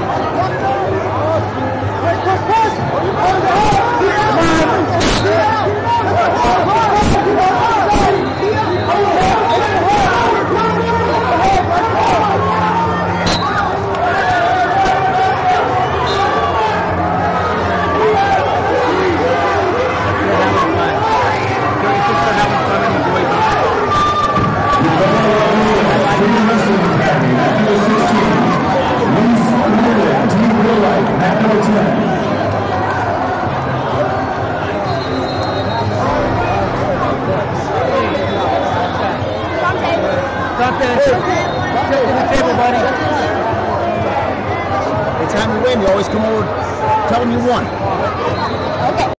Sit to the table, buddy. Anytime you win, you always come over, tell them you won. Okay.